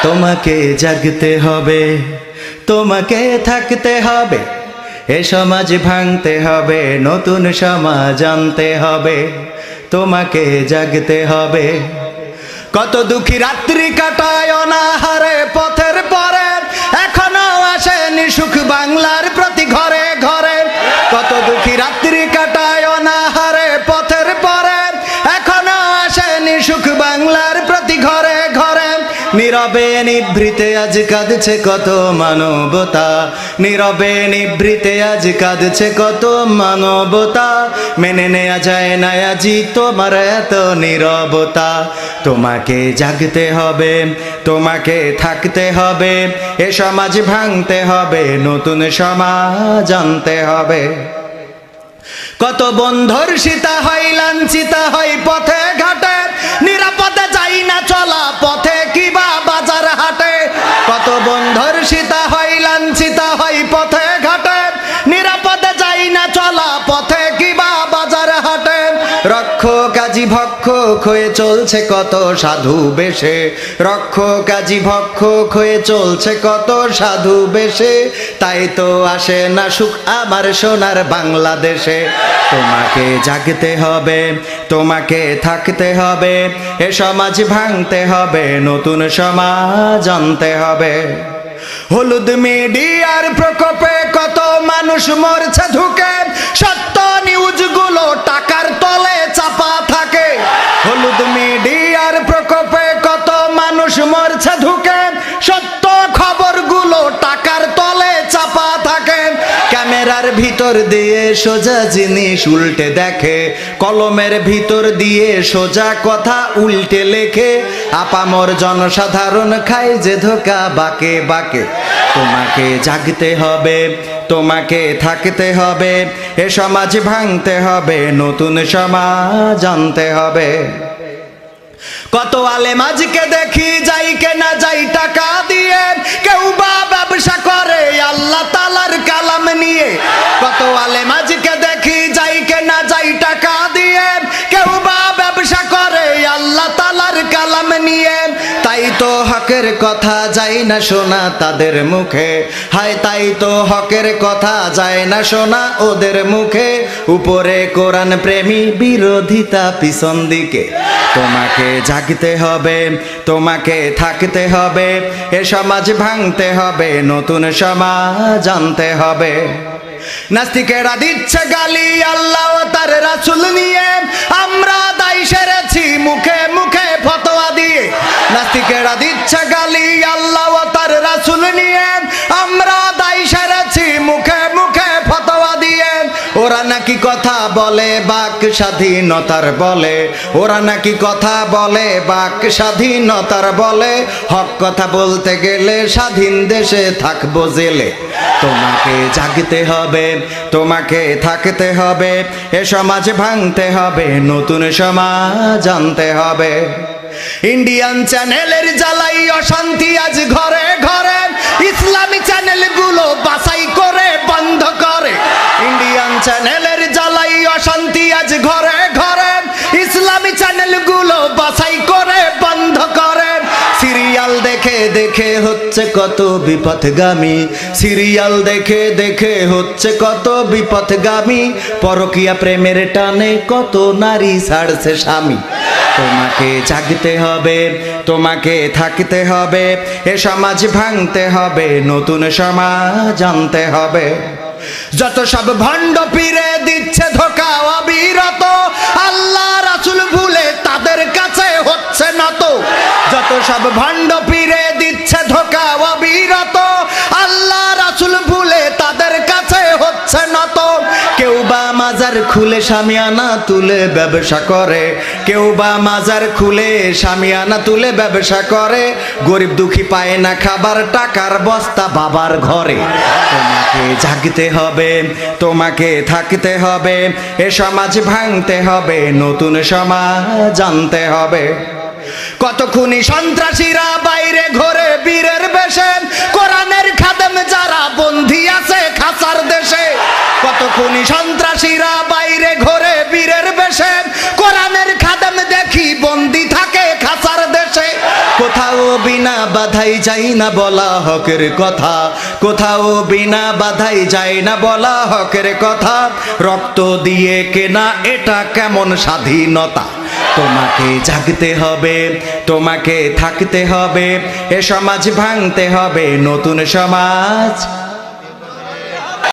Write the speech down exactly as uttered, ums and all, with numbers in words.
তোমাকে জাগতে হবে, তোমাকে থাকতে হবে, এ সমাজ ভাঙতে হবে, নতুন সমাজ আনতে হবে, তোমাকে জাগতে হবে। কত দুঃখী রাত্রি কাটায় অনাহারে পথের পরে, এখনো আসেনি সুখ বাংলার প্রতি ঘরে ঘরে। কত দুঃখী রাত্রি কাটায় অনাহারে পথের পরে, এখনো আসেনি সুখ বাংলার প্রতি ঘরে ঘরে। নীরবে নিভৃতে আজ কাঁদছে কত মানবতা, নীরবে নিভৃতে আজ কাঁদছে কত মানবতা। মেনে নেওয়া যায় না আজি তোমার এত নীরবতা। তোমাকে জাগতে হবে, তোমাকে থাকতে হবে, এ সমাজ ভাঙতে হবে, নতুন সমাজ আনতে হবে। কত বন্ধুর সীতা হয় লাঞ্ছিতা হয় পথে ঘাটে, নিরাপদে যাই না চলা পথে কিবা বাজার হাটে। কত বন্ধুর সীতা হয় লাঞ্ছিতা হয় পথে ঘাটে, নিরাপদে যাই না চলা পথে কিবা বাজার হাটে। রক্ষক কাজী ভক্ষক হয়ে চলছে কত সাধু বেশে, রক্ষক কাজী ভক্ষক হয়ে চলছে কত সাধু বেশে। তাই তো আসে না সুখ আমার সোনার বাংলাদেশে। তোমাকে জাগতে হবে, তোমাকে থাকতে হবে, এ সমাজ ভাঙতে হবে, নতুন সমাজ আনতে হবে। হলুদ মিডিয়ার প্রকোপে কত মানুষ মরছে ধুকে, সত্য নিউজগুলো টাকার তলে চাপা থাকে। হলুদ মিডিয়ার প্রকোপে কত মানুষ মরছে ধুকে, সত্য খবরগুলো টাকার তলে চাপা থাকে। ক্যামেরার ভিতর দিয়ে সোজা জিনিস উল্টে দেখে, কলমের ভিতর দিয়ে সোজা কথা উল্টে লেখে। আপামর জনসাধারণ খায় যে ধোকা বাকে বাকে। তোমাকে জাগতে হবে, তোমাকে থাকতে হবে, এ সমাজ ভাঙতে হবে, নতুন সমাজ আনতে হবে। কত আলেম আজকে দেখি যাই কেনা যাই টাকা দিয়ে, কেউ বা ব্যবসা করে আল্লাহ তাআলার কালাম নিয়ে। কত আলেম আজকে দেখি যাই কেনা যাই টাকা দিয়ে, কেউ বা ব্যবসা করে আল্লাহ তাআলার কালাম নিয়ে। তাই তো হকের কথা যায় না শোনা তাদের মুখে, হায় তাই তো হকের কথা যায় না শোনা ওদের মুখে। উপরে কোরআন প্রেমী, বিরোধিতা পিছন দিকে। তোমাকে জাগতে হবে, তোমাকে থাকতে হবে, এ সমাজ ভাঙতে হবে, নতুন সমাজ আনতে হবে। নাস্তিকেরা দিচ্ছে গালি আল্লাহ ও তার রাসূল নিয়ে, আমরা দায় সেরেছি মুখে মুখে ফতোয়া দিয়ে। নাস্তিকেরা দিচ্ছে গালি আল্লাহ ও তার রাসূল নিয়ে, আমরা দায় সেরেছি মুখে মুখে ফতোয়া দিয়ে। ওরা নাকি কথা বলে বাক স্বাধীনতার বলে, ওরা নাকি কথা বলে বাক স্বাধীনতার বলে। হক কথা বলতে গেলে স্বাধীন দেশে থাকবো জেলে। তোমাকে জাগতে হবে, তোমাকে থাকতে হবে, এ সমাজ ভাঙতে হবে, নতুন সমাজ আনতে হবে। ইন্ডিয়ান চ্যানেলের জ্বালাই অশান্তি আজ ঘরে ঘরে, ইসলামী চ্যানেলগুলো বাছাই করে বন্ধ করে। ইন্ডিয়ান চ্যানেলের জ্বালাই অশান্তি আজ ঘরে ঘরে, ইসলামী চ্যানেলগুলো বাছাই করে বন্ধ করে। সিরিয়াল দেখে দেখে হচ্ছে কত বিপথগামী, সিরিয়াল দেখে দেখে হচ্ছে কত বিপথগামী। পরকীয়া প্রেমের টানে কত নারী ছাড়ছে স্বামী। তোমাকে জাগতে হবে, তোমাকে থাকতে হবে, এ সমাজ ভাঙতে হবে, নতুন সমাজ আনতে হবে। যত সব ভণ্ড পীরে দিচ্ছে ধোঁকা অবিরত, আল্লাহ রাসূল ভুলে তাদের কাছে হচ্ছে নত। যত সব ভণ্ড পীরে দিচ্ছে ধোঁকা অবিরত, আল্লাহ রাসূল ভুলে তাদের কাছে হচ্ছে নত। কেউ বা মাজার খুলে শামিয়ানা তুলে ব্যবসা করে, কেউ বা মাজার খুলে শামিয়ানা তুলে ব্যবসা করে। গরিব দুঃখী পায় না খাবার, টাকার বস্তা বাবার ঘরে। তোমাকে জাগতে হবে, তোমাকে থাকতে হবে, এ সমাজ ভাঙতে হবে, নতুন সমাজ আনতে হবে। কত খুনি সন্ত্রাসীরা বাইরে ঘোরে বীরের বেশে, কোরআনের খাদেম যারা বন্দী আছে খাসার দেশে। কত খুনি সন্ত্রাসীরা বাইরে ঘোরে বীরের বেশে, কোরআনের খাদেম দেখি বন্দী থাকে খাসার দেশে। কোথাও বিনা বাধাই যায় না বলা হকের কথা, কোথাও বিনা বাধাই যায় না বলা হকের কথা। রক্ত দিয়ে কেনা এটা কেমন স্বাধীনতা? তোমাকে জাগতে হবে, তোমাকে থাকতে হবে, এ সমাজ ভাঙতে হবে, নতুন সমাজ